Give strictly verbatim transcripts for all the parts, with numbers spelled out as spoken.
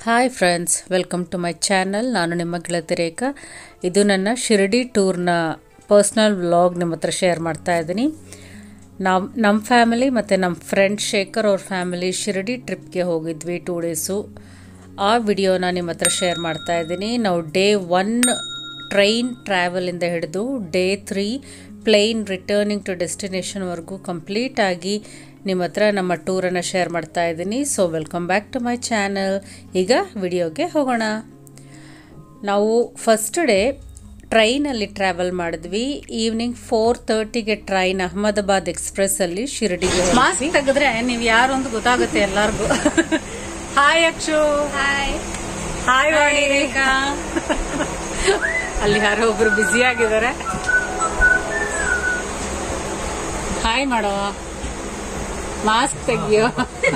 Hi friends, welcome to my channel. ನಾನು ನಿಮ್ಮ ಗೆಳತಿ ರೇಖಾ. ಇದು ನನ್ನ ಶಿರಡಿ ಟೂರ್ನ ಪರ್ಸ್ನಲ್ ವ್ಲಾಗ್ ನಿಮ್ಮ ಹತ್ರ ಶೇರ್ ಮಾಡ್ತಾ ಇದ್ದೀನಿ. ನಾವು ನಮ್ಮ ಫ್ಯಾಮಿಲಿ ಮತ್ತು ನಮ್ಮ ಫ್ರೆಂಡ್ ಶೇಖರ್ ಅವ್ರ ಫ್ಯಾಮಿಲಿ ಶಿರಡಿ ಟ್ರಿಪ್ಗೆ ಹೋಗಿದ್ವಿ ಟೂ ಡೇಸು. ಆ ವಿಡಿಯೋನ ನಿಮ್ಮ ಹತ್ರ ಶೇರ್ ಮಾಡ್ತಾ ಇದ್ದೀನಿ. ನಾವು ಡೇ ಒನ್ ಟ್ರೈನ್ ಟ್ರಾವೆಲಿಂದ ಹಿಡಿದು day three plane returning to ಡೆಸ್ಟಿನೇಷನ್ವರೆಗೂ ಕಂಪ್ಲೀಟಾಗಿ ನಿಮ್ಮ ಹತ್ರ ನಮ್ಮ ಟೂರನ್ನು ಶೇರ್ ಮಾಡ್ತಾ ಇದ್ದೀನಿ. So welcome back to my channel. ಈಗ ವಿಡಿಯೋಗೆ ಹೋಗೋಣ. ನಾವು ಫಸ್ಟ್ ಡೇ ಟ್ರೈನಲ್ಲಿ ಟ್ರಾವೆಲ್ ಮಾಡಿದ್ವಿ. ಈವ್ನಿಂಗ್ ಫೋರ್ ತರ್ಟಿಗೆ ಟ್ರೈನ್ ಅಹಮದಾಬಾದ್ ಎಕ್ಸ್ಪ್ರೆಸ್ಸಲ್ಲಿ ಶಿರಡಿಗೆ. ಮಾಸ್ಕ್ ತೆಗೆದ್ರೆ ನೀವು ಯಾರು ಅಂತ ಗೊತ್ತಾಗುತ್ತೆ ಎಲ್ಲರಿಗೂ. Hi Akshu. Hi hi Vani Rekha. ಅಲ್ಲಿ ಯಾರೋ ಒಬ್ರು ಬ್ಯುಸಿ ಆಗಿದ್ದಾರೆ. ಹಾಯ್ ಮಾಡೋ. ಮಾಸ್ಕ್ ತೆಗಿಯೋ.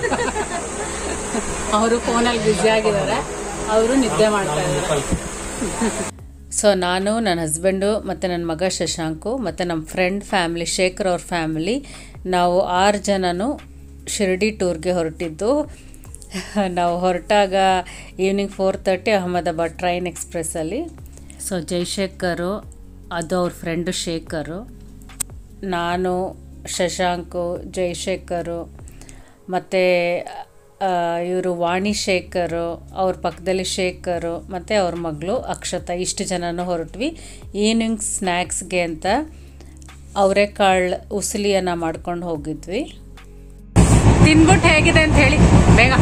ಅವರು ಫೋನಲ್ಲಿ ಬ್ಯುಸಿ ಆಗಿದ್ದಾರೆ, ಅವರು ನಿದ್ದೆ ಮಾಡ್ತಾ ಇದ್ದಾರೆ. ಸೊ ನಾನು, ನನ್ನ ಹಸ್ಬೆಂಡು ಮತ್ತು ನನ್ನ ಮಗ ಶಶಾಂಕು ಮತ್ತು ನಮ್ಮ ಫ್ರೆಂಡ್ ಫ್ಯಾಮಿಲಿ ಶೇಖರ್ ಅವ್ರ ಫ್ಯಾಮಿಲಿ, ನಾವು ಆರು ಜನನು ಶಿರಡಿ ಟೂರ್ಗೆ ಹೊರಟಿದ್ದು. ನಾವು ಹೊರಟಾಗ evening four thirty Ahmedabad train ಎಕ್ಸ್ಪ್ರೆಸ್ಸಲ್ಲಿ. ಸೊ ಜೈಶೇಖರು, ಅದು ಅವ್ರ ಫ್ರೆಂಡು ಶೇಖರು, ನಾನು, ಶಶಾಂಕು, ಜೈಶೇಖರು ಮತ್ತು ಇವರು ವಾಣಿ ಶೇಖರು, ಅವ್ರ ಪಕ್ಕದಲ್ಲಿ ಶೇಖರು ಮತ್ತು ಅವ್ರ ಮಗಳು ಅಕ್ಷತಾ, ಇಷ್ಟು ಜನನೂ ಹೊರಟ್ವಿ. ಈವ್ನಿಂಗ್ ಸ್ನ್ಯಾಕ್ಸ್ಗೆ ಅಂತ ಅವರೆಕಾಳು ಉಸಲಿಯನ್ನು ಮಾಡ್ಕೊಂಡು ಹೋಗಿದ್ವಿ. ತಿನ್ಬಿಟ್ಟು ಹೇಗಿದೆ ಅಂತ ಹೇಳಿ ಬೇಗ.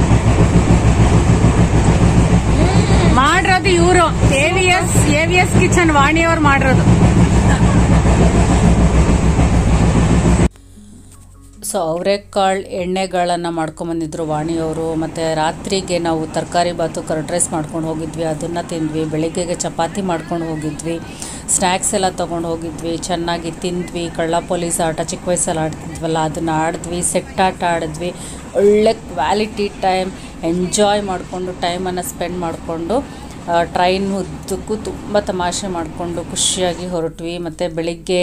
ಮಾಡಿರೋದು ಇವರು A V S A V S kitchen ವಾಣಿಯವ್ರು ಮಾಡಿರೋದು. ಸೊ ಅವರೆಕಾಳು ಎಣ್ಣೆಗಳನ್ನು ಮಾಡ್ಕೊಂಬಂದಿದ್ರು ವಾಣಿಯವರು. ಮತ್ತು ರಾತ್ರಿಗೆ ನಾವು ತರಕಾರಿ ಬಾತು ಕರ್ಡ್ ರೈಸ್ ಮಾಡ್ಕೊಂಡು ಹೋಗಿದ್ವಿ, ಅದನ್ನು ತಿಂದ್ವಿ. ಬೆಳಿಗ್ಗೆಗೆ ಚಪಾತಿ ಮಾಡ್ಕೊಂಡು ಹೋಗಿದ್ವಿ. ಸ್ನ್ಯಾಕ್ಸ್ ಎಲ್ಲ ತೊಗೊಂಡು ಹೋಗಿದ್ವಿ, ಚೆನ್ನಾಗಿ ತಿಂದ್ವಿ. ಕಳ್ಳ ಪೊಲೀಸ್ ಆಟ ಚಿಕ್ಕ ವಯಸ್ಸಲ್ಲಿ ಆಡ್ತಿದ್ವಲ್ಲ, ಅದನ್ನು ಆಡಿದ್ವಿ. ಸೆಟ್ ಆಟ ಆಡಿದ್ವಿ. ಒಳ್ಳೆ ಕ್ವಾಲಿಟಿ ಟೈಮ್ ಎಂಜಾಯ್ ಮಾಡಿಕೊಂಡು ಟೈಮನ್ನು ಸ್ಪೆಂಡ್ ಮಾಡಿಕೊಂಡು ಟ್ರೈನ್ ಉದ್ದಕ್ಕೂ ತುಂಬ ತಮಾಷೆ ಮಾಡಿಕೊಂಡು ಖುಷಿಯಾಗಿ ಹೊರಟ್ವಿ. ಮತ್ತು ಬೆಳಿಗ್ಗೆ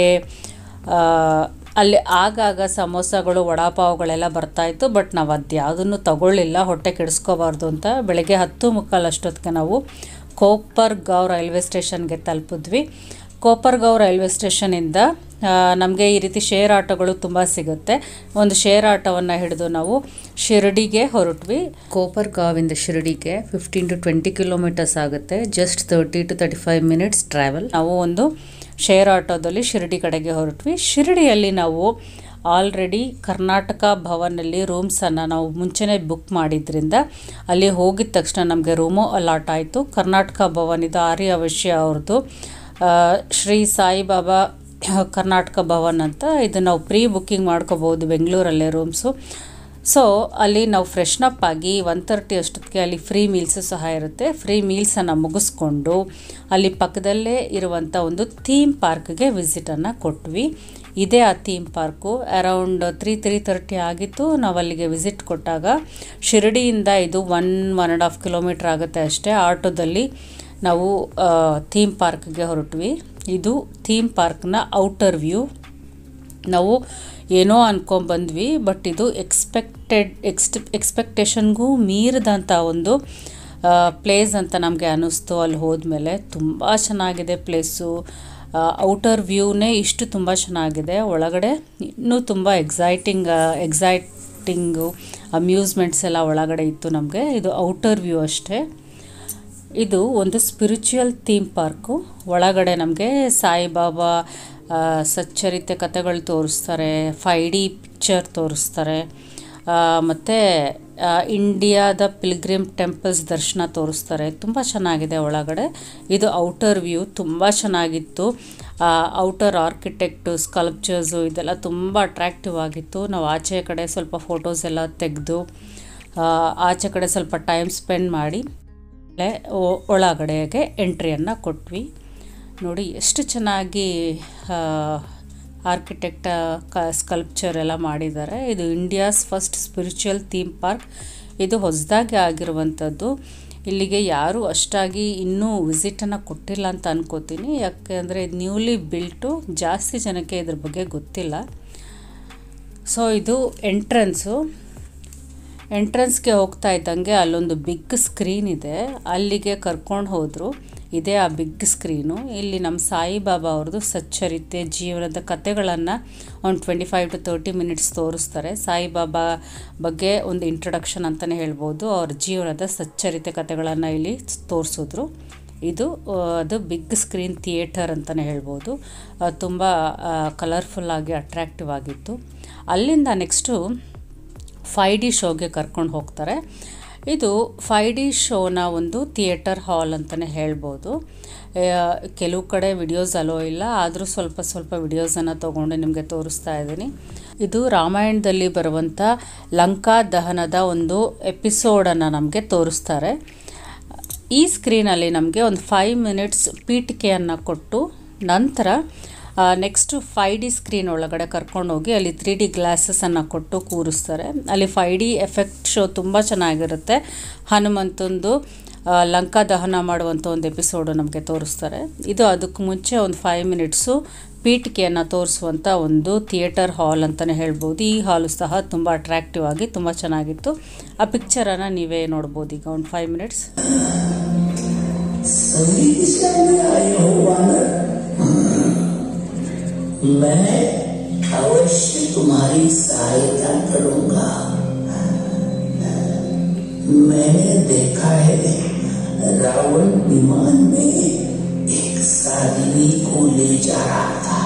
ಅಲ್ಲಿ ಆಗಾಗ ಸಮೋಸಗಳು ವಡಾಪಾವುಗಳೆಲ್ಲ ಬರ್ತಾಯಿತ್ತು. ಬಟ್ ನಾವು ಅದು ಯಾವುದನ್ನು ತಗೊಳ್ಳಿಲ್ಲ, ಹೊಟ್ಟೆ ಕೆಡಿಸ್ಕೋಬಾರ್ದು ಅಂತ. ಬೆಳಗ್ಗೆ ಹತ್ತು ಮುಕ್ಕಾಲು ಅಷ್ಟೊತ್ತಿಗೆ ನಾವು ಕೋಪರ್ಗಾಂವ್ ರೈಲ್ವೆ ಸ್ಟೇಷನ್ಗೆ ತಲುಪಿದ್ವಿ. ಕೋಪರ್ಗಾಂವ್ ರೈಲ್ವೆ ಸ್ಟೇಷನಿಂದ ನಮಗೆ ಈ ರೀತಿ ಶೇರ್ ಆಟೋಗಳು ತುಂಬ ಸಿಗುತ್ತೆ. ಒಂದು ಶೇರ್ ಆಟೋವನ್ನು ಹಿಡಿದು ನಾವು ಶಿರಡಿಗೆ ಹೊರಟ್ವಿ. ಕೋಪರ್ಗಾಂವಿಂದ ಶಿರಡಿಗೆ ಫಿಫ್ಟೀನ್ ಟು ಟ್ವೆಂಟಿ ಕಿಲೋಮೀಟರ್ಸ್ ಆಗುತ್ತೆ. Just thirty to thirty five minutes travel. ನಾವು ಒಂದು ಶೇರ್ ಆಟೋದಲ್ಲಿ ಶಿರಡಿ ಕಡೆಗೆ ಹೊರಟ್ವಿ. ಶಿರಡಿಯಲ್ಲಿ ನಾವು ಆಲ್ರೆಡಿ ಕರ್ನಾಟಕ ಭವನಲ್ಲಿ ರೂಮ್ಸನ್ನು ನಾವು ಮುಂಚೆನೇ ಬುಕ್ ಮಾಡಿದ್ರಿಂದ ಅಲ್ಲಿ ಹೋಗಿದ ತಕ್ಷಣ ನಮಗೆ ರೂಮು ಅಲಾಟ್ ಆಯಿತು. ಕರ್ನಾಟಕ ಭವನ್ ಇದು ಆರ್ಯವಶ್ಯ ಅವ್ರದ್ದು, ಶ್ರೀ ಸಾಯಿಬಾಬಾ ಕರ್ನಾಟಕ ಭವನ್ ಅಂತ. ಇದು ನಾವು ಪ್ರೀ ಬುಕ್ಕಿಂಗ್ ಮಾಡ್ಕೋಬೋದು ಬೆಂಗಳೂರಲ್ಲೇ ರೂಮ್ಸು. ಸೊ ಅಲ್ಲಿ ನಾವು ಫ್ರೆಶ್ನಪ್ ಆಗಿ ಒನ್ ತರ್ಟಿ ಅಷ್ಟೊತ್ತಿಗೆ ಅಲ್ಲಿ ಫ್ರೀ ಮೀಲ್ಸು ಸಹ ಇರುತ್ತೆ. ಫ್ರೀ ಮೀಲ್ಸನ್ನು ಮುಗಿಸ್ಕೊಂಡು ಅಲ್ಲಿ ಪಕ್ಕದಲ್ಲೇ ಇರುವಂಥ ಒಂದು ಥೀಮ್ ಪಾರ್ಕ್ಗೆ ವಿಸಿಟನ್ನು ಕೊಟ್ವಿ. ಇದೇ ಆ theme park. Around three three thirty ಆಗಿತ್ತು ನಾವು ಅಲ್ಲಿಗೆ ವಿಸಿಟ್ ಕೊಟ್ಟಾಗ. ಶಿರಡಿಯಿಂದ ಇದು one one and half kilometre ಆಗುತ್ತೆ ಅಷ್ಟೇ. ಆಟೋದಲ್ಲಿ ನಾವು ಥೀಮ್ ಪಾರ್ಕ್ಗೆ ಹೊರಟ್ವಿ. ಇದು ಥೀಮ್ ಪಾರ್ಕ್ನ ಔಟರ್ ವ್ಯೂ. ನಾವು ಏನೋ ಅಂದ್ಕೊಂಡ್ಬಂದ್ವಿ, ಬಟ್ ಇದು ಎಕ್ಸ್ಪೆಕ್ಟೆಡ್ ಎಕ್ಸ್ಟ್ ಎಕ್ಸ್ಪೆಕ್ಟೇಷನ್ಗೂ ಮೀರಿದಂಥ ಒಂದು ಪ್ಲೇಸ್ ಅಂತ ನಮಗೆ ಅನ್ನಿಸ್ತು. ಅಲ್ಲಿ ಹೋದ್ಮೇಲೆ ತುಂಬ ಚೆನ್ನಾಗಿದೆ ಪ್ಲೇಸು. ಔಟರ್ ವ್ಯೂನೇ ಇಷ್ಟು ತುಂಬ ಚೆನ್ನಾಗಿದೆ. ಒಳಗಡೆ ಇನ್ನೂ ತುಂಬ ಎಕ್ಸೈಟಿಂಗ್ ಎಕ್ಸೈಟಿಂಗು ಅಮ್ಯೂಸ್ಮೆಂಟ್ಸ್ ಎಲ್ಲ ಒಳಗಡೆ ಇತ್ತು ನಮಗೆ. ಇದು ಔಟರ್ ವ್ಯೂ ಅಷ್ಟೇ. ಇದು ಒಂದು ಸ್ಪಿರಿಚುವಲ್ ಥೀಮ್ ಪಾರ್ಕು. ಒಳಗಡೆ ನಮಗೆ ಸಾಯಿಬಾಬಾ ಸಚ್ಚರಿತೆ ಕಥೆಗಳು ತೋರಿಸ್ತಾರೆ, ಫೈ ಡಿ ಪಿಕ್ಚರ್ ತೋರಿಸ್ತಾರೆ, ಮತ್ತು ಇಂಡಿಯಾದ ಪಿಲ್ಗ್ರಿಮ್ ಟೆಂಪಲ್ಸ್ ದರ್ಶನ ತೋರಿಸ್ತಾರೆ. ತುಂಬ ಚೆನ್ನಾಗಿದೆ ಒಳಗಡೆ. ಇದು ಔಟರ್ ವ್ಯೂ. ತುಂಬ ಚೆನ್ನಾಗಿತ್ತು. ಔಟರ್ ಆರ್ಕಿಟೆಕ್ಟು, ಸ್ಕಲ್ಪ್ಚರ್ಸು ಇದೆಲ್ಲ ತುಂಬ ಅಟ್ರ್ಯಾಕ್ಟಿವ್ ಆಗಿತ್ತು. ನಾವು ಆಚೆ ಕಡೆ ಸ್ವಲ್ಪ ಫೋಟೋಸ್ ಎಲ್ಲ ತೆಗೆದು ಆಚೆ ಕಡೆ ಸ್ವಲ್ಪ ಟೈಮ್ ಸ್ಪೆಂಡ್ ಮಾಡಿ ಒಳಗಡೆಗೆ ಎಂಟ್ರಿಯನ್ನು ಕೊಟ್ವಿ. ನೋಡಿ ಎಷ್ಟು ಚೆನ್ನಾಗಿ ಆರ್ಕಿಟೆಕ್ಟ ಕ ಸ್ಕಲ್ಪ್ಚರ್ ಎಲ್ಲ ಮಾಡಿದ್ದಾರೆ. ಇದು India's first spiritual theme park. ಇದು ಹೊಸದಾಗಿ ಆಗಿರುವಂಥದ್ದು. ಇಲ್ಲಿಗೆ ಯಾರೂ ಅಷ್ಟಾಗಿ ಇನ್ನೂ ವಿಸಿಟನ್ನು ಕೊಟ್ಟಿಲ್ಲ ಅಂತ ಅನ್ಕೋತೀನಿ. ಯಾಕೆಂದರೆ ಇದು ನ್ಯೂಲಿ ಬಿಲ್ಟು, ಜಾಸ್ತಿ ಜನಕ್ಕೆ ಇದ್ರ ಬಗ್ಗೆ ಗೊತ್ತಿಲ್ಲ. ಸೊ ಇದು ಎಂಟ್ರೆನ್ಸು. ಎಂಟ್ರೆನ್ಸ್ಗೆ ಹೋಗ್ತಾ ಇದ್ದಂಗೆ ಅಲ್ಲೊಂದು ಬಿಗ್ ಸ್ಕ್ರೀನ್ ಇದೆ, ಅಲ್ಲಿಗೆ ಕರ್ಕೊಂಡು ಹೋದರು. ಇದೇ ಆ ಬಿಗ್ ಸ್ಕ್ರೀನು. ಇಲ್ಲಿ ನಮ್ಮ ಸಾಯಿಬಾಬಾ ಅವ್ರದ್ದು ಸಚ್ಚರಿತೆ ಜೀವನದ ಕಥೆಗಳನ್ನು ಒಂದು twenty five to thirty minutes ತೋರಿಸ್ತಾರೆ. ಸಾಯಿಬಾಬಾ ಬಗ್ಗೆ ಒಂದು ಇಂಟ್ರೊಡಕ್ಷನ್ ಅಂತಲೇ ಹೇಳ್ಬೋದು. ಅವ್ರ ಜೀವನದ ಸಚ್ಚರಿತೆ ಕಥೆಗಳನ್ನು ಇಲ್ಲಿ ತೋರಿಸಿದ್ರು. ಇದು ಅದು ಬಿಗ್ ಸ್ಕ್ರೀನ್ ಥಿಯೇಟರ್ ಅಂತಲೇ ಹೇಳ್ಬೋದು. ತುಂಬ ಕಲರ್ಫುಲ್ಲಾಗಿ ಅಟ್ರ್ಯಾಕ್ಟಿವ್ ಆಗಿತ್ತು. ಅಲ್ಲಿಂದ ನೆಕ್ಸ್ಟು ಫೈ ಡಿ ಶೋಗೆ ಕರ್ಕೊಂಡು ಹೋಗ್ತಾರೆ. ಇದು ಫೈ ಡಿ ಶೋನ ಒಂದು ಥಿಯೇಟರ್ ಹಾಲ್ ಅಂತಲೇ ಹೇಳ್ಬೋದು. ಕೆಲವು ಕಡೆ ವಿಡಿಯೋಸ್ ಅಲೋ ಇಲ್ಲ, ಆದರೂ ಸ್ವಲ್ಪ ಸ್ವಲ್ಪ ವಿಡಿಯೋಸನ್ನು ತೊಗೊಂಡು ನಿಮಗೆ ತೋರಿಸ್ತಾ ಇದ್ದೀನಿ. ಇದು ರಾಮಾಯಣದಲ್ಲಿ ಬರುವಂಥ ಲಂಕಾ ದಹನದ ಒಂದು ಎಪಿಸೋಡನ್ನು ನಮಗೆ ತೋರಿಸ್ತಾರೆ. ಈ ಸ್ಕ್ರೀನಲ್ಲಿ ನಮಗೆ ಒಂದು ಫೈವ್ ಮಿನಿಟ್ಸ್ ಪೀಠಿಕೆಯನ್ನು ಕೊಟ್ಟು ನಂತರ ನೆಕ್ಸ್ಟು ಫೈ ಡಿ ಸ್ಕ್ರೀನ್ ಒಳಗಡೆ ಕರ್ಕೊಂಡೋಗಿ ಅಲ್ಲಿ ತ್ರೀ ಡಿ ಗ್ಲಾಸಸನ್ನು ಕೊಟ್ಟು ಕೂರಿಸ್ತಾರೆ. ಅಲ್ಲಿ ಫೈ ಡಿ ಎಫೆಕ್ಟ್ ಶೋ ತುಂಬ ಚೆನ್ನಾಗಿರುತ್ತೆ. ಹನುಮಂತಂದು ಲಂಕಾ ದಹನ ಮಾಡುವಂಥ ಒಂದು ಎಪಿಸೋಡು ನಮಗೆ ತೋರಿಸ್ತಾರೆ. ಇದು ಅದಕ್ಕೆ ಮುಂಚೆ ಒಂದು ಫೈವ್ ಮಿನಿಟ್ಸು ಪೀಠಿಕೆಯನ್ನು ತೋರಿಸುವಂಥ ಒಂದು ಥಿಯೇಟರ್ ಹಾಲ್ ಅಂತಲೇ ಹೇಳ್ಬೋದು. ಈ ಹಾಲು ಸಹ ತುಂಬ ಅಟ್ರ್ಯಾಕ್ಟಿವ್ ಆಗಿ ತುಂಬ ಚೆನ್ನಾಗಿತ್ತು. ಆ ಪಿಕ್ಚರನ್ನು ನೀವೇ ನೋಡ್ಬೋದು ಈಗ ಒಂದು ಫೈವ್ ಮಿನಿಟ್ಸ್. मैं अवश्य तुम्हारी सहायता करूंगा. मैंने देखा है रावण विमान में एक साध्वी को ले जा रहा था.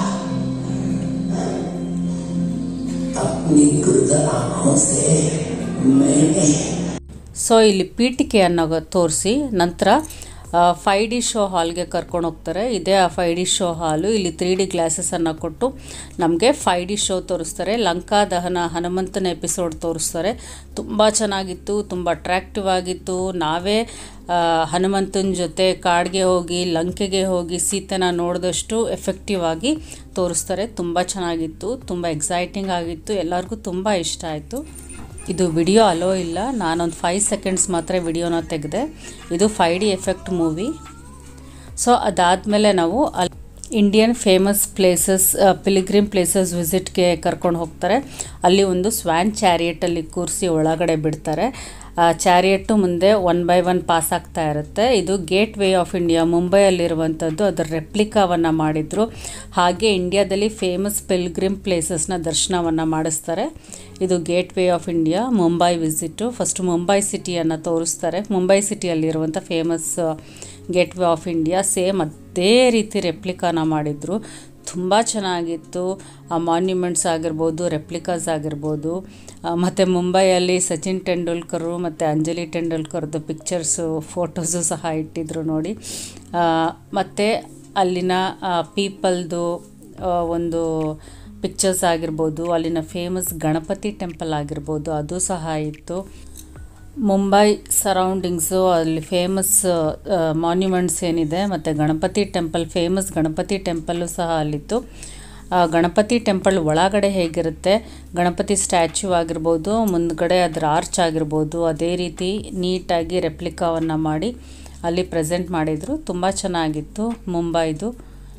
अपनी क्रुद्ध आंखों से मैंने ಸೊ ಇಲ್ಲಿ ಪೀಠಿಕೆಯನ್ನು ತೋರಿಸಿ ನಂತರ ಫೈ ಡಿ ಶೋ ಹಾಲ್ಗೆ ಕರ್ಕೊಂಡು ಹೋಗ್ತಾರೆ. ಇದೇ ಆ ಫೈ ಡಿ ಶೋ ಹಾಲು. ಇಲ್ಲಿ ತ್ರೀ ಡಿ ಗ್ಲಾಸಸನ್ನು ಕೊಟ್ಟು ನಮಗೆ ಫೈ ಡಿ ಶೋ ತೋರಿಸ್ತಾರೆ. ಲಂಕಾ ದಹನ ಹನುಮಂತನ ಎಪಿಸೋಡ್ ತೋರಿಸ್ತಾರೆ. ತುಂಬ ಚೆನ್ನಾಗಿತ್ತು, ತುಂಬ ಅಟ್ರ್ಯಾಕ್ಟಿವ್ ಆಗಿತ್ತು. ನಾವೇ ಹನುಮಂತನ ಜೊತೆ ಕಾಡಿಗೆ ಹೋಗಿ ಲಂಕೆಗೆ ಹೋಗಿ ಸೀತೆನ ನೋಡಿದಷ್ಟು ಎಫೆಕ್ಟಿವ್ ಆಗಿ ತೋರಿಸ್ತಾರೆ. ತುಂಬ ಚೆನ್ನಾಗಿತ್ತು, ತುಂಬ ಎಕ್ಸೈಟಿಂಗ್ ಆಗಿತ್ತು. ಎಲ್ಲರಿಗೂ ತುಂಬ ಇಷ್ಟ ಆಯಿತು. ಇದು ವಿಡಿಯೋ ಅಲೋ ಇಲ್ಲ, ನಾನೊಂದು ಫೈವ್ ಸೆಕೆಂಡ್ಸ್ ಮಾತ್ರ ವಿಡಿಯೋನ ತೆಗೆದೆ. ಇದು five D effect movie. So ಅದಾದಮೇಲೆ ನಾವು ಅಲ್ಲಿ Indian famous places pilgrim places ವಿಸಿಟ್ಗೆ ಕರ್ಕೊಂಡು ಹೋಗ್ತಾರೆ. ಅಲ್ಲಿ ಒಂದು ಸ್ವ್ಯಾನ್ ಚಾರಿಯೇಟಲ್ಲಿ ಕೂರಿಸಿ ಒಳಗಡೆ ಬಿಡ್ತಾರೆ. ಚಾರಿಯೆಟ್ಟು ಮುಂದೆ ಒನ್ ಬೈ ಒನ್ ಪಾಸ್ ಆಗ್ತಾ ಇರುತ್ತೆ. ಇದು ಗೇಟ್ ವೇ ಆಫ್ ಇಂಡಿಯಾ ಮುಂಬೈಯಲ್ಲಿರುವಂಥದ್ದು. ಅದರ ರೆಪ್ಲಿಕಾವನ್ನು ಮಾಡಿದರು. ಹಾಗೆ ಇಂಡಿಯಾದಲ್ಲಿ ಫೇಮಸ್ ಪಿಲ್ಗ್ರಿಮ್ ಪ್ಲೇಸಸ್ನ ದರ್ಶನವನ್ನು ಮಾಡಿಸ್ತಾರೆ. ಇದು gateway of India Mumbai visit. First Mumbai ಸಿಟಿಯನ್ನು ತೋರಿಸ್ತಾರೆ. ಮುಂಬೈ ಸಿಟಿಯಲ್ಲಿರುವಂಥ famous gateway of India same ಅದೇ ರೀತಿ ರೆಪ್ಲಿಕಾನ ಮಾಡಿದರು. ತುಂಬ ಚೆನ್ನಾಗಿತ್ತು. ಆ ಮಾನ್ಯುಮೆಂಟ್ಸ್ ಆಗಿರ್ಬೋದು, ರೆಪ್ಲಿಕಾಸ್ ಆಗಿರ್ಬೋದು. ಮತ್ತು ಮುಂಬೈಯಲ್ಲಿ ಸಚಿನ್ ತೆಂಡೂಲ್ಕರು ಮತ್ತು ಅಂಜಲಿ ಟೆಂಡೂಲ್ಕರ್ದು ಪಿಕ್ಚರ್ಸು ಫೋಟೋಸು ಸಹ ಇಟ್ಟಿದ್ರು ನೋಡಿ. ಮತ್ತು ಅಲ್ಲಿನ ಪೀಪಲ್ದು ಒಂದು ಪಿಕ್ಚರ್ಸ್ ಆಗಿರ್ಬೋದು, ಅಲ್ಲಿನ ಫೇಮಸ್ ಗಣಪತಿ ಟೆಂಪಲ್ ಆಗಿರ್ಬೋದು, ಅದು ಸಹ ಇತ್ತು. ಮುಂಬೈ ಸರೌಂಡಿಂಗ್ಸು ಅಲ್ಲಿ ಫೇಮಸ್ ಮಾನ್ಯುಮೆಂಟ್ಸ್ ಏನಿದೆ ಮತ್ತು Ganapati temple famous Ganapati temple ಸಹ ಅಲ್ಲಿತ್ತು. ಗಣಪತಿ ಟೆಂಪಲ್ ಒಳಗಡೆ ಹೇಗಿರುತ್ತೆ, ಗಣಪತಿ ಸ್ಟ್ಯಾಚ್ಯೂ ಆಗಿರ್ಬೋದು, ಮುಂದ್ಗಡೆ ಅದರ ಆರ್ಚ್ ಆಗಿರ್ಬೋದು, ಅದೇ ರೀತಿ ನೀಟಾಗಿ ರೆಪ್ಲಿಕಾವನ್ನು ಮಾಡಿ ಅಲ್ಲಿ ಪ್ರೆಸೆಂಟ್ ಮಾಡಿದರು. ತುಂಬ ಚೆನ್ನಾಗಿತ್ತು ಮುಂಬೈದು.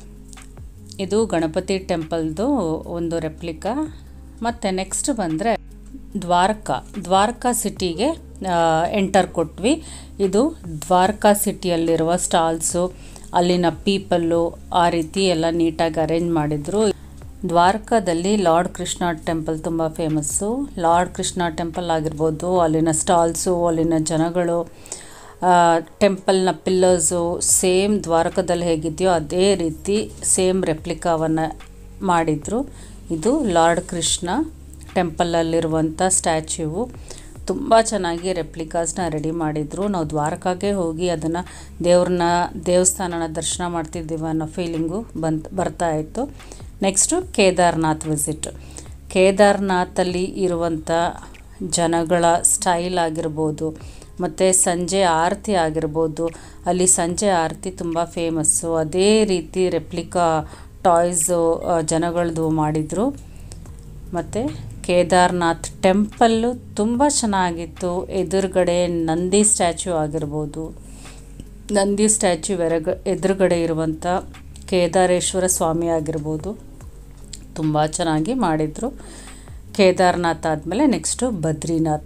ಇದು ಗಣಪತಿ ಟೆಂಪಲ್ದು ಒಂದು ರೆಪ್ಲಿಕಾ. ಮತ್ತು ನೆಕ್ಸ್ಟ್ ಬಂದರೆ ದ್ವಾರಕಾ ದ್ವಾರಕಾ ಸಿಟಿಗೆ ಎಂಟರ್ ಕೊಟ್ವಿ. ಇದು ದ್ವಾರಕಾ ಸಿಟಿಯಲ್ಲಿರುವ ಸ್ಟಾಲ್ಸು, ಅಲ್ಲಿನ ಪೀಪಲ್ಲು ಆ ರೀತಿ ಎಲ್ಲ ನೀಟಾಗಿ ಅರೇಂಜ್ ಮಾಡಿದರು. ದ್ವಾರಕಾದಲ್ಲಿ ಲಾರ್ಡ್ ಕೃಷ್ಣ ಟೆಂಪಲ್ ತುಂಬ ಫೇಮಸ್ಸು. ಲಾರ್ಡ್ ಕೃಷ್ಣ ಟೆಂಪಲ್ ಆಗಿರ್ಬೋದು, ಅಲ್ಲಿನ ಸ್ಟಾಲ್ಸು, ಅಲ್ಲಿನ ಜನಗಳು, ಟೆಂಪಲ್ನ ಪಿಲ್ಲರ್ಸು ಸೇಮ್ ದ್ವಾರಕದಲ್ಲಿ ಹೇಗಿದೆಯೋ ಅದೇ ರೀತಿ ಸೇಮ್ ರೆಪ್ಲಿಕಾವನ್ನು ಮಾಡಿದರು. ಇದು ಲಾರ್ಡ್ ಕೃಷ್ಣ ಟೆಂಪಲಲ್ಲಿರುವಂಥ ಸ್ಟ್ಯಾಚ್ಯೂವು. ತುಂಬ ಚೆನ್ನಾಗಿ ರೆಪ್ಲಿಕಾಸ್ನ ರೆಡಿ ಮಾಡಿದರು. ನಾವು ದ್ವಾರಕಾಗೆ ಹೋಗಿ ಅದನ್ನು ದೇವ್ರನ್ನ ದೇವಸ್ಥಾನನ ದರ್ಶನ ಮಾಡ್ತಿದ್ದೀವಿ ಅನ್ನೋ ಫೀಲಿಂಗು ಬಂತು ಬರ್ತಾ ಇತ್ತು. Next Kedarnath visit. ಕೇದಾರ್ನಾಥಲ್ಲಿ ಇರುವಂಥ ಜನಗಳ ಸ್ಟೈಲ್ ಆಗಿರ್ಬೋದು, ಮತ್ತು ಸಂಜೆ ಆರತಿ ಆಗಿರ್ಬೋದು, ಅಲ್ಲಿ ಸಂಜೆ ಆರತಿ ತುಂಬ ಫೇಮಸ್ಸು. ಅದೇ ರೀತಿ ರೆಪ್ಲಿಕಾ ಟಾಯ್ಸು ಜನಗಳದ್ದು ಮಾಡಿದರು. ಮತ್ತು ಕೇದಾರ್ನಾಥ್ ಟೆಂಪಲ್ಲು ತುಂಬ ಚೆನ್ನಾಗಿತ್ತು. ಎದುರುಗಡೆ ನಂದಿ ಸ್ಟ್ಯಾಚ್ಯೂ ಆಗಿರ್ಬೋದು, ನಂದಿ ಸ್ಟ್ಯಾಚ್ಯೂ ಎರಗ ಎದುರುಗಡೆ ಇರುವಂಥ ಕೇದಾರೇಶ್ವರ ಸ್ವಾಮಿ ಆಗಿರ್ಬೋದು, ತುಂಬ ಚೆನ್ನಾಗಿ ಮಾಡಿದರು. ಕೇದಾರ್ನಾಥ್ ಆದಮೇಲೆ ನೆಕ್ಸ್ಟು ಬದ್ರಿನಾಥ್.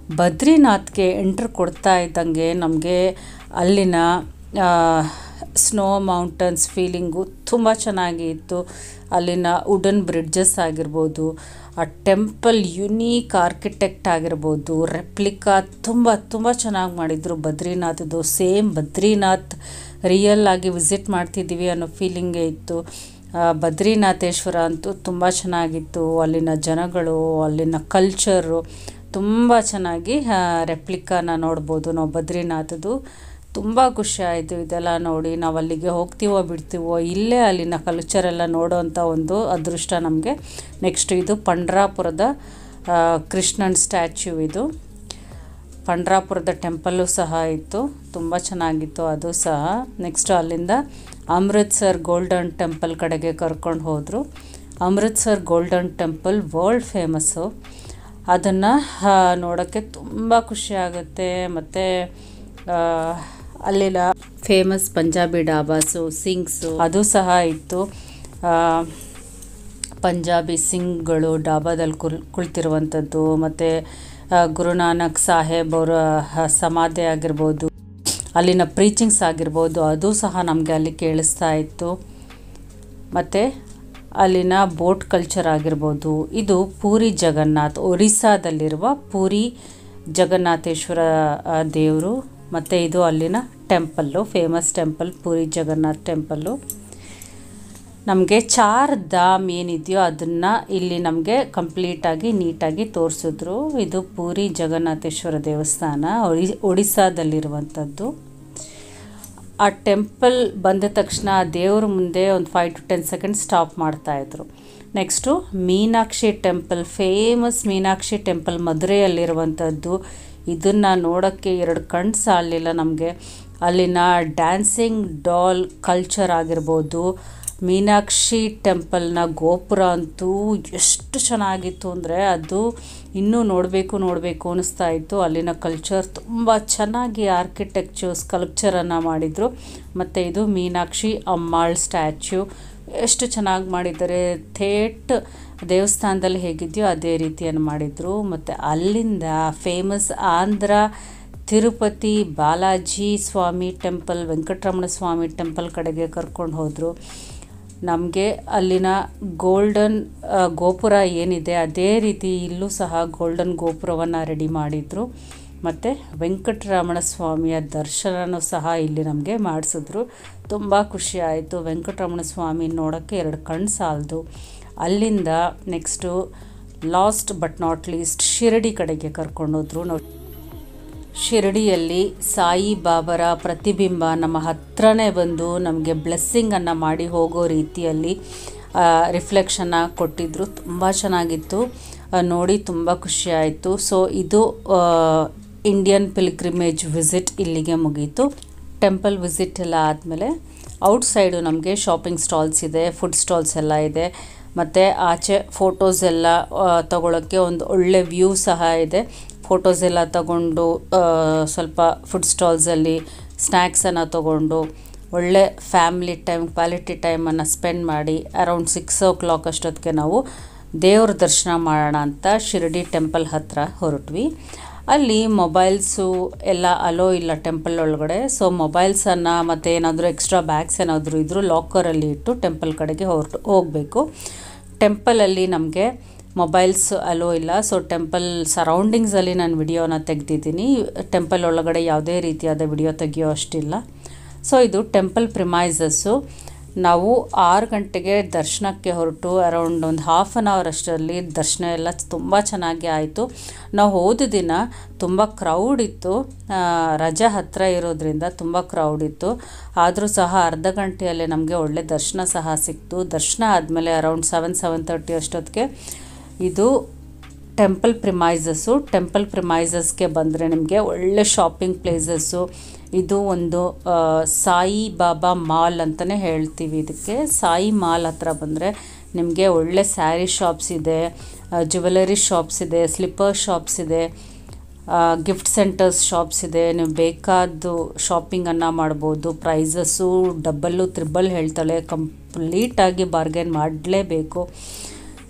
ಬದ್ರಿನಾಥ್ಗೆ ಎಂಟ್ರ್ ಕೊಡ್ತಾ ಇದ್ದಂಗೆ ನಮಗೆ ಅಲ್ಲಿನ ಸ್ನೋ ಮೌಂಟನ್ಸ್ ಫೀಲಿಂಗು ತುಂಬ ಚೆನ್ನಾಗಿತ್ತು. ಅಲ್ಲಿನ ವುಡನ್ ಬ್ರಿಡ್ಜಸ್ ಆಗಿರ್ಬೋದು, ಆ ಟೆಂಪಲ್ ಯುನೀಕ್ ಆರ್ಕಿಟೆಕ್ಟ್ ಆಗಿರ್ಬೋದು, ರೆಪ್ಲಿಕಾ ತುಂಬ ತುಂಬ ಚೆನ್ನಾಗಿ ಮಾಡಿದರು ಬದ್ರಿನಾಥದ್ದು. ಸೇಮ್ ಬದ್ರಿನಾಥ್ ರಿಯಲ್ ಆಗಿ ವಿಸಿಟ್ ಮಾಡ್ತಿದ್ದೀವಿ ಅನ್ನೋ ಫೀಲಿಂಗೇ ಇತ್ತು. ಬದ್ರಿನಾಥೇಶ್ವರ ಅಂತೂ ತುಂಬ ಚೆನ್ನಾಗಿತ್ತು. ಅಲ್ಲಿನ ಜನಗಳು, ಅಲ್ಲಿನ ಕಲ್ಚರು ತುಂಬ ಚೆನ್ನಾಗಿ ರೆಪ್ಲಿಕಾನ ನೋಡ್ಬೋದು ನಾವು ಬದ್ರಿನಾಥದ್ದು. ತುಂಬ ಖುಷಿ ಆಯಿತು ಇದೆಲ್ಲ ನೋಡಿ. ನಾವು ಅಲ್ಲಿಗೆ ಹೋಗ್ತೀವೋ ಬಿಡ್ತೀವೋ, ಇಲ್ಲೇ ಅಲ್ಲಿನ ಕಲ್ಚರೆಲ್ಲ ನೋಡೋ ಅಂಥ ಒಂದು ಅದೃಷ್ಟ ನಮಗೆ. ನೆಕ್ಸ್ಟ್ ಇದು ಪಂಡ್ರಾಪುರದ ಕೃಷ್ಣನ್ ಸ್ಟ್ಯಾಚ್ಯೂ. ಇದು ಪಂಡ್ರಾಪುರದ ಟೆಂಪಲ್ಲು ಸಹ ಇತ್ತು, ತುಂಬ ಚೆನ್ನಾಗಿತ್ತು ಅದು ಸಹ. ನೆಕ್ಸ್ಟ್ ಅಲ್ಲಿಂದ ಅಮೃತ್ಸರ್ ಗೋಲ್ಡನ್ ಟೆಂಪಲ್ ಕಡೆಗೆ ಕರ್ಕೊಂಡು ಹೋದರು. Amritsar golden temple world famous. ಅದನ್ನು ನೋಡೋಕ್ಕೆ ತುಂಬ ಖುಷಿ ಆಗುತ್ತೆ. ಮತ್ತು ಅಲ್ಲಿನ ಫೇಮಸ್ ಪಂಜಾಬಿ ಡಾಬಾಸು, ಸಿಂಗ್ಸು ಅದು ಸಹ ಇತ್ತು. ಪಂಜಾಬಿ ಸಿಂಗ್ಗಳು ಡಾಬಾದಲ್ಲಿ ಕುಳ್ ಕುಳಿತಿರುವಂಥದ್ದು ಮತ್ತು ಗುರುನಾನಕ್ ಸಾಹೇಬ್ ಅವರ ಸಮಾಧಿ ಆಗಿರ್ಬೋದು, ಅಲ್ಲಿನ ಪ್ರೀಚಿಂಗ್ಸ್ ಆಗಿರ್ಬೋದು, ಅದು ಸಹ ನಮಗೆ ಅಲ್ಲಿ ಕೇಳಿಸ್ತಾ ಇತ್ತು. ಮತ್ತು ಅಲ್ಲಿನ ಬೋಟ್ ಕಲ್ಚರ್ ಆಗಿರ್ಬೋದು. ಇದು ಪೂರಿ ಜಗನ್ನಾಥ್, ಒರಿಸ್ಸಾದಲ್ಲಿರುವ ಪೂರಿ ಜಗನ್ನಾಥೇಶ್ವರ ದೇವರು. ಮತ್ತು ಇದು ಅಲ್ಲಿನ temple, famous temple Puri Jagannath temple. ನಮಗೆ ಚಾರ್ ಧಾಮ್ ಏನಿದೆಯೋ ಅದನ್ನು ಇಲ್ಲಿ ನಮಗೆ ಕಂಪ್ಲೀಟಾಗಿ ನೀಟಾಗಿ ತೋರಿಸಿದ್ರು. ಇದು ಪೂರಿ ಜಗನ್ನಾಥೇಶ್ವರ ದೇವಸ್ಥಾನ, ಒಡಿ ಒಡಿಸ್ಸಾದಲ್ಲಿರುವಂಥದ್ದು. ಆ ಟೆಂಪಲ್ ಬಂದ ತಕ್ಷಣ ದೇವ್ರ ಮುಂದೆ ಒಂದು five to ten seconds stop ಮಾಡ್ತಾಯಿದ್ರು. Next Meenakshi temple, famous Meenakshi temple ಮಧುರೆಯಲ್ಲಿರುವಂಥದ್ದು. ಇದನ್ನು ನೋಡೋಕ್ಕೆ ಎರಡು ಕಣ್ಣು ಸಾಲಲಿಲ್ಲ ನಮಗೆ. ಅಲ್ಲಿನ ಡ್ಯಾನ್ಸಿಂಗ್ ಡಾಲ್ ಕಲ್ಚರ್ ಆಗಿರ್ಬೋದು, ಮೀನಾಕ್ಷಿ ಟೆಂಪಲ್ನ ಗೋಪುರ ಅಂತೂ ಎಷ್ಟು ಚೆನ್ನಾಗಿತ್ತು ಅಂದರೆ ಅದು ಇನ್ನೂ ನೋಡಬೇಕು ನೋಡಬೇಕು ಅನ್ನಿಸ್ತಾ ಇತ್ತು. ಅಲ್ಲಿನ ಕಲ್ಚರ್ ತುಂಬ ಚೆನ್ನಾಗಿ ಆರ್ಕಿಟೆಕ್ಚರ್ ಸ್ಕಲ್ಪ್ಚರನ್ನು ಮಾಡಿದರು. ಮತ್ತು ಇದು ಮೀನಾಕ್ಷಿ ಅಮ್ಮಾಳ್ ಸ್ಟ್ಯಾಚ್ಯೂ, ಎಷ್ಟು ಚೆನ್ನಾಗಿ ಮಾಡಿದ್ದಾರೆ. ಥೇಟ್ ದೇವಸ್ಥಾನದಲ್ಲಿ ಹೇಗಿದೆಯೋ ಅದೇ ರೀತಿಯನ್ನು ಮಾಡಿದರು. ಮತ್ತು ಅಲ್ಲಿಂದ famous Andhra Tirupati Balaji Swami temple, Venkataramana Swami temple ಕಡೆಗೆ ಕರ್ಕೊಂಡು ಹೋದರು. ನಮಗೆ ಅಲ್ಲಿನ ಗೋಲ್ಡನ್ ಗೋಪುರ ಏನಿದೆ ಅದೇ ರೀತಿ ಇಲ್ಲೂ ಸಹ ಗೋಲ್ಡನ್ ಗೋಪುರವನ್ನು ರೆಡಿ ಮಾಡಿದರು. ಮತ್ತು ವೆಂಕಟರಮಣ ಸ್ವಾಮಿಯ ದರ್ಶನವೂ ಸಹ ಇಲ್ಲಿ ನಮಗೆ ಮಾಡಿಸಿದ್ರು. ತುಂಬ ಖುಷಿ ಆಯಿತು. ವೆಂಕಟರಮಣ ಸ್ವಾಮಿ ನೋಡೋಕ್ಕೆ ಎರಡು ಕಣ್ಣು ಸಾಲದು. ಅಲ್ಲಿಂದ next last but not least Shirdi ಕಡೆಗೆ ಕರ್ಕೊಂಡೋದ್ರು. ನೋಡಿ, ಶಿರಡಿಯಲ್ಲಿ ಸಾಯಿ ಬಾಬರ ಪ್ರತಿಬಿಂಬ ನಮ್ಮ ಹತ್ರನೇ ಬಂದು ನಮಗೆ ಬ್ಲೆಸ್ಸಿಂಗನ್ನು ಮಾಡಿ ಹೋಗೋ ರೀತಿಯಲ್ಲಿ ರಿಫ್ಲೆಕ್ಷನ್ನ ಕೊಟ್ಟಿದ್ದರು. ತುಂಬ ಚೆನ್ನಾಗಿತ್ತು ನೋಡಿ, ತುಂಬ ಖುಷಿ ಆಯಿತು. ಸೊ ಇದು ಇಂಡಿಯನ್ ಪಿಲ್ಗ್ರಿಮೇಜ್ ವಿಸಿಟ್ ಇಲ್ಲಿಗೆ ಮುಗೀತು. ಟೆಂಪಲ್ ವಿಸಿಟ್ ಎಲ್ಲ ಆದಮೇಲೆ ಔಟ್ಸೈಡು ನಮಗೆ ಶಾಪಿಂಗ್ ಸ್ಟಾಲ್ಸ್ ಇದೆ, ಫುಡ್ ಸ್ಟಾಲ್ಸ್ ಎಲ್ಲ ಇದೆ. ಮತ್ತು ಆಚೆ ಫೋಟೋಸ್ ಎಲ್ಲ ತಗೊಳ್ಳೋಕ್ಕೆ ಒಂದು ಒಳ್ಳೆ ವ್ಯೂ ಸಹ ಇದೆ. ಫೋಟೋಸ್ ಎಲ್ಲ ತಗೊಂಡು ಸ್ವಲ್ಪ ಫುಡ್ ಸ್ಟಾಲ್ಸಲ್ಲಿ ಸ್ನ್ಯಾಕ್ಸನ್ನು ತಗೊಂಡು ಒಳ್ಳೆ ಫ್ಯಾಮಿಲಿ ಟೈಮ್, ಕ್ವಾಲಿಟಿ ಟೈಮನ್ನು ಸ್ಪೆಂಡ್ ಮಾಡಿ ಅರೌಂಡ್ ಸಿಕ್ಸ್ ಓ ಕ್ಲಾಕ್ ಅಷ್ಟೊತ್ತಿಗೆ ನಾವು ದೇವ್ರ ದರ್ಶನ ಮಾಡೋಣ ಅಂತ ಶಿರಡಿ ಟೆಂಪಲ್ ಹತ್ತಿರ ಹೊರಟ್ವಿ. ಅಲ್ಲಿ ಮೊಬೈಲ್ಸು ಎಲ್ಲ ಅಲೋ ಇಲ್ಲ ಟೆಂಪಲ್ ಒಳಗಡೆ. ಸೊ ಮೊಬೈಲ್ಸನ್ನು ಮತ್ತು ಏನಾದರೂ ಎಕ್ಸ್ಟ್ರಾ ಬ್ಯಾಗ್ಸ್ ಏನಾದರೂ ಇದ್ದರೂ ಲಾಕರಲ್ಲಿ ಇಟ್ಟು ಟೆಂಪಲ್ ಕಡೆಗೆ ಹೊರಟು ಹೋಗಬೇಕು. ಟೆಂಪಲಲ್ಲಿ ನಮಗೆ ಮೊಬೈಲ್ಸ್ ಅಲೋ ಇಲ್ಲ. ಸೊ ಟೆಂಪಲ್ ಸರೌಂಡಿಂಗ್ಸಲ್ಲಿ ನಾನು ವಿಡಿಯೋನ ತೆಗೆದಿದ್ದೀನಿ. ಟೆಂಪಲ್ ಒಳಗಡೆ ಯಾವುದೇ ರೀತಿಯಾದ ವಿಡಿಯೋ ತೆಗಿಯೋ ಅಷ್ಟಿಲ್ಲ. ಸೊ ಇದು ಟೆಂಪಲ್ ಪ್ರಿಮೈಸಸ್ಸು. ನಾವು ಆರು ಗಂಟೆಗೆ ದರ್ಶನಕ್ಕೆ ಹೊರಟು ಅರೌಂಡ್ ಒಂದು ಹಾಫ್ ಆನ್ ಅವರ್ ಅಷ್ಟರಲ್ಲಿ ದರ್ಶನ ಎಲ್ಲ ತುಂಬ ಚೆನ್ನಾಗಿ ಆಯಿತು. ನಾವು ಹೋದ ದಿನ ತುಂಬ ಕ್ರೌಡ್ ಇತ್ತು, ರಜೆ ಹತ್ತಿರ ಇರೋದ್ರಿಂದ ತುಂಬ ಕ್ರೌಡ್ ಇತ್ತು. ಆದರೂ ಸಹ ಅರ್ಧ ಗಂಟೆಯಲ್ಲೇ ನಮಗೆ ಒಳ್ಳೆ ದರ್ಶನ ಸಹ ಸಿಕ್ತು. ದರ್ಶನ ಆದಮೇಲೆ ಅರೌಂಡ್ ಸೆವೆನ್ ಸೆವೆನ್ ತರ್ಟಿ ಅಷ್ಟೊತ್ತಿಗೆ ಇದು ಟೆಂಪಲ್ ಪ್ರಿಮೈಸಸ್ಸು. ಟೆಂಪಲ್ ಪ್ರಿಮೈಸಸ್ಗೆ ಬಂದರೆ ನಿಮಗೆ ಒಳ್ಳೆ ಶಾಪಿಂಗ್ ಪ್ಲೇಸಸ್ಸು. ಇದು ಒಂದು ಸಾಯಿ ಬಾಬಾ ಮಾಲ್ ಅಂತಲೇ ಹೇಳ್ತೀವಿ ಇದಕ್ಕೆ. ಸಾಯಿ ಮಾಲ್ ಹತ್ರ ಬಂದರೆ ನಿಮಗೆ ಒಳ್ಳೆ ಸ್ಯಾರಿ ಶಾಪ್ಸ್ ಇದೆ, ಜ್ಯುವೆಲರಿ ಶಾಪ್ಸ್ ಇದೆ, ಸ್ಲಿಪ್ಪರ್ ಶಾಪ್ಸ್ ಇದೆ, ಗಿಫ್ಟ್ ಸೆಂಟರ್ಸ್ ಶಾಪ್ಸ್ ಇದೆ. ನೀವು ಬೇಕಾದ್ದು ಶಾಪಿಂಗನ್ನು ಮಾಡ್ಬೋದು. ಪ್ರೈಸಸ್ಸು ಡಬ್ಬಲ್ಲು ತ್ರಿಬಲ್ ಹೇಳ್ತಾಳೆ, ಕಂಪ್ಲೀಟಾಗಿ ಬಾರ್ಗೇನ್ ಮಾಡಲೇಬೇಕು.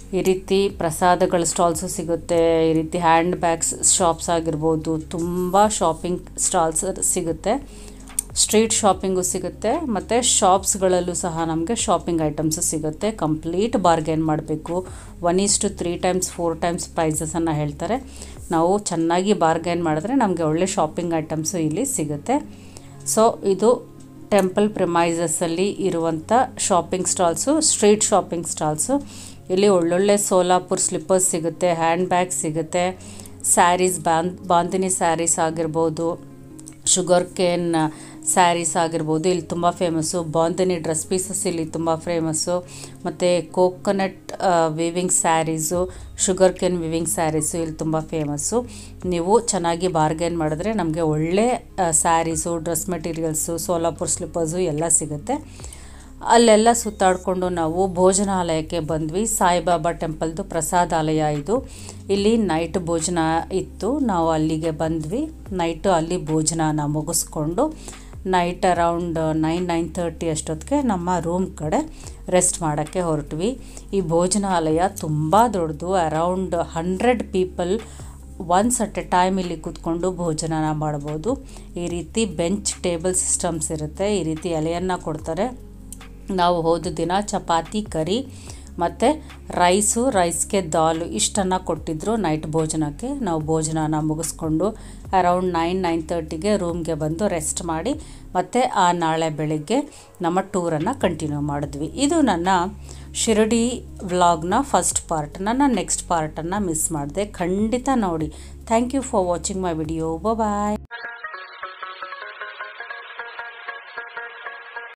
ಈ ರೀತಿ ಪ್ರಸಾದಗಳ ಸ್ಟಾಲ್ಸು ಸಿಗುತ್ತೆ, ಈ ರೀತಿ ಹ್ಯಾಂಡ್ ಬ್ಯಾಗ್ಸ್ ಶಾಪ್ಸ್ ಆಗಿರ್ಬೋದು, ತುಂಬ ಶಾಪಿಂಗ್ ಸ್ಟಾಲ್ಸ್ ಸಿಗುತ್ತೆ. ಸ್ಟ್ರೀಟ್ ಶಾಪಿಂಗು ಸಿಗುತ್ತೆ ಮತ್ತು ಶಾಪ್ಸ್ಗಳಲ್ಲೂ ಸಹ ನಮಗೆ ಶಾಪಿಂಗ್ ಐಟಮ್ಸು ಸಿಗುತ್ತೆ. ಕಂಪ್ಲೀಟ್ ಬಾರ್ಗೇನ್ ಮಾಡಬೇಕು. One is to three times four times ಪ್ರೈಸಸನ್ನು ಹೇಳ್ತಾರೆ. ನಾವು ಚೆನ್ನಾಗಿ ಬಾರ್ಗೇನ್ ಮಾಡಿದ್ರೆ ನಮಗೆ ಒಳ್ಳೆ ಶಾಪಿಂಗ್ ಐಟಮ್ಸು ಇಲ್ಲಿ ಸಿಗುತ್ತೆ. ಸೊ ಇದು ಟೆಂಪಲ್ ಪ್ರಿಮೈಸಸ್ಸಲ್ಲಿ ಇರುವಂಥ shopping stalls, street shopping stalls. ಇಲ್ಲಿ ಒಳ್ಳೊಳ್ಳೆ ಸೋಲಾಪುರ್ ಸ್ಲಿಪ್ಪರ್ಸ್ ಸಿಗುತ್ತೆ, ಹ್ಯಾಂಡ್ ಬ್ಯಾಗ್ ಸಿಗುತ್ತೆ, ಸ್ಯಾರೀಸ್, ಬಾಂದ್ ಬಾಂದಿನಿ ಸ್ಯಾರೀಸ್ ಆಗಿರ್ಬೋದು, ಶುಗರ್ ಕೇನ್ ಸ್ಯಾರೀಸ್ ಆಗಿರ್ಬೋದು, ಇಲ್ಲಿ ತುಂಬ ಫೇಮಸ್ಸು. ಬಾಂದಿನಿ ಡ್ರೆಸ್ ಪೀಸಸ್ ಇಲ್ಲಿ ತುಂಬ ಫೇಮಸ್ಸು. ಮತ್ತು coconut weaving saris, sugar cane weaving saris ಇಲ್ಲಿ ತುಂಬ ಫೇಮಸ್ಸು. ನೀವು ಚೆನ್ನಾಗಿ ಬಾರ್ಗೇನ್ ಮಾಡಿದ್ರೆ ನಮಗೆ ಒಳ್ಳೆ saris, dress materials, Solapur slippers ಎಲ್ಲ ಸಿಗುತ್ತೆ. ಅಲ್ಲೆಲ್ಲ ಸುತ್ತಾಡಿಕೊಂಡು ನಾವು ಭೋಜನಾಲಯಕ್ಕೆ ಬಂದ್ವಿ. ಸಾಯಿಬಾಬಾ ಟೆಂಪಲ್ದು ಪ್ರಸಾದಾಲಯ ಇದು. ಇಲ್ಲಿ ನೈಟ್ ಭೋಜನ ಇತ್ತು, ನಾವು ಅಲ್ಲಿಗೆ ಬಂದ್ವಿ. ನೈಟು ಅಲ್ಲಿ ಭೋಜನನ ಮುಗಿಸ್ಕೊಂಡು night around nine nine thirty ಅಷ್ಟೊತ್ತಿಗೆ ನಮ್ಮ ರೂಮ್ ಕಡೆ ರೆಸ್ಟ್ ಮಾಡೋಕ್ಕೆ ಹೊರಟ್ವಿ. ಈ ಭೋಜನಾಲಯ ತುಂಬ ದೊಡ್ಡದು, around hundred people once at a time ಇಲ್ಲಿ ಕೂತ್ಕೊಂಡು ಭೋಜನನ ಮಾಡ್ಬೋದು. ಈ ರೀತಿ ಬೆಂಚ್ ಟೇಬಲ್ ಸಿಸ್ಟಮ್ಸ್ ಇರುತ್ತೆ. ಈ ರೀತಿ ಎಲೆಯನ್ನು ಕೊಡ್ತಾರೆ. ನಾವು ಹೋದ ದಿನ ಚಪಾತಿ, ಕರಿ ಮತ್ತು ರೈಸು, ರೈಸ್ಗೆ ದಾಲು ಇಷ್ಟನ್ನು ಕೊಟ್ಟಿದ್ದರು ನೈಟ್ ಭೋಜನಕ್ಕೆ. ನಾವು ಭೋಜನನ ಮುಗಿಸ್ಕೊಂಡು ಅರೌಂಡ್ ನೈನ್ ನೈನ್ ತರ್ಟಿಗೆ ರೂಮ್ಗೆ ಬಂದು ರೆಸ್ಟ್ ಮಾಡಿ ಮತ್ತು ಆ ನಾಳೆ ಬೆಳಗ್ಗೆ ನಮ್ಮ ಟೂರನ್ನು ಕಂಟಿನ್ಯೂ ಮಾಡಿದ್ವಿ. ಇದು ನನ್ನ ಶಿರಡಿ ವ್ಲಾಗ್ನ ಫಸ್ಟ್ ಪಾರ್ಟ್. ನನ್ನ ನೆಕ್ಸ್ಟ್ ಪಾರ್ಟನ್ನು ಮಿಸ್ ಮಾಡಿದೆ, ಖಂಡಿತ ನೋಡಿ. Thank you for watching my video. Bye.